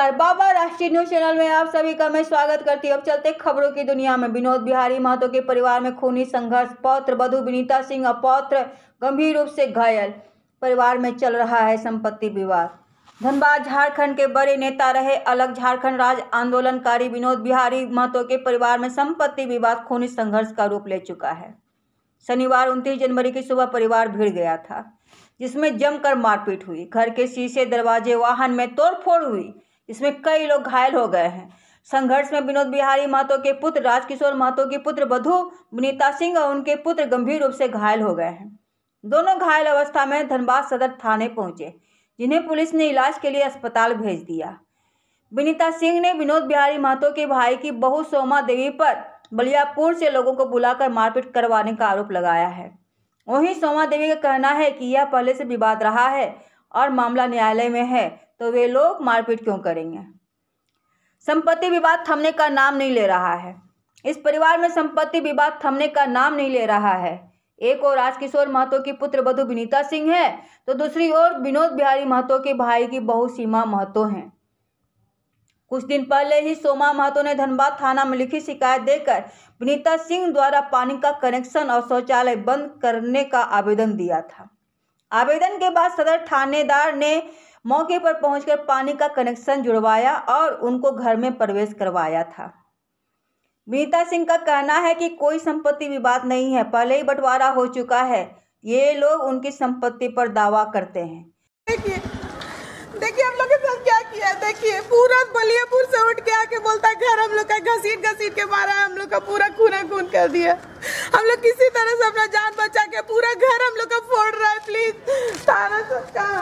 नमस्कार बाबा राष्ट्रीय news channel में आप सभी का मैं स्वागत करती हूँ। अब चलते खबरों की दुनिया में। विनोद बिहारी महतो के परिवार में खूनी संघर्ष, पौत्र वधू विनीता सिंह और पौत्र गंभीर रूप से घायल। परिवार में चल रहा है संपत्ति विवाद। धनबाद झारखंड के बड़े नेता रहे अलग झारखंड राज्य आंदोलनकारी विनोद बिहारी महतो के परिवार में संपत्ति विवाद खूनी संघर्ष का रूप ले चुका है। शनिवार 29 जनवरी की सुबह परिवार भिड़ गया था, जिसमें जमकर मारपीट हुई। घर के शीशे, दरवाजे, वाहन में तोड़फोड़ हुई, इसमें कई लोग घायल हो गए हैं। संघर्ष में विनोद बिहारी महतो के पुत्र राजकिशोर महतो की पुत्र वधू विनीता सिंह और उनके पुत्र गंभीर रूप से घायल हो गए हैं। दोनों घायल अवस्था में धनबाद सदर थाने पहुंचे, जिन्हें पुलिस ने इलाज के लिए अस्पताल भेज दिया। विनीता सिंह ने विनोद बिहारी महतो के भाई की बहू सोमा देवी पर बलियापुर से लोगों को बुलाकर मारपीट करवाने का आरोप लगाया है। वहीं सोमा देवी का कहना है कि यह पहले से विवाद रहा है और मामला न्यायालय में है, तो वे लोग मारपीट क्यों करेंगे। संपत्ति विवाद थमने का नाम नहीं ले रहा है। इस परिवार में संपत्ति विवाद थमने का नाम नहीं ले रहा है। एक ओर राजकिशोर महतो की पुत्र वधू विनीता सिंह है, तो दूसरी ओर विनोद बिहारी महतो के भाई की बहू सीमा महतो हैं। कुछ दिन पहले ही सोमा महतो ने धनबाद थाना में लिखित शिकायत देकर विनीता सिंह द्वारा पानी का कनेक्शन और शौचालय बंद करने का आवेदन दिया था। आवेदन के बाद सदर थानेदार ने मौके पर पहुंचकर पानी का कनेक्शन जुड़वाया और उनको घर में प्रवेश करवाया था। विनीता सिंह का कहना है कि कोई संपत्ति विवाद नहीं है, पहले ही बंटवारा हो चुका है। ये लोग उनकी संपत्ति पर दावा करते हैं। देखिए हम लोग के साथ क्या किया है। देखिए पूरा बलियापुर से उठ के आके बोलता है घर हम लोग का घसीट के मारा है, हम लोग का पूरा खून कर दिया। हम लोग किसी तरह से अपना जान बचा के पूरा घर हम लोग का फोड़ रहा है। प्लीज थाना सरकार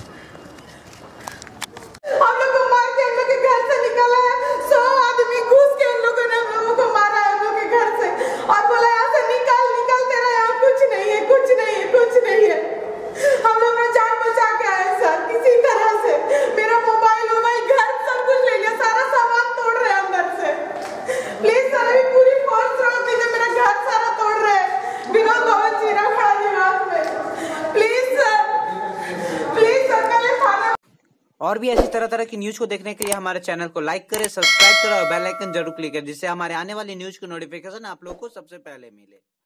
हम लोग को मार के हम लोग के घर से निकाला है। 100 आदमी घुस के उन लोगों ने हम लोगों को मारा है हम लोग के घर से और बोला यहाँ से निकल तेरा यहाँ कुछ नहीं है, कुछ नहीं है, कुछ नहीं है। हम लोग ने जान बचा के आए सर, किसी तरह से। मेरा मोबाइल घर सब कुछ ले लिया, सारा सामान तोड़ रहे हैं अंदर से। प्लीज सर अभी पूरी फोर्स रोक दीजिए, मेरा घर सारा तोड़ रहे हैं विनोद भवन चीरा खड़ा निवास में। प्लीज सर कल थाना। और भी ऐसी तरह की न्यूज को देखने के लिए हमारे चैनल को लाइक करें, सब्सक्राइब करें और बेल आइकन जरूर क्लिक करें, जिससे हमारे आने वाली न्यूज की नोटिफिकेशन आप लोगों को सबसे पहले मिले।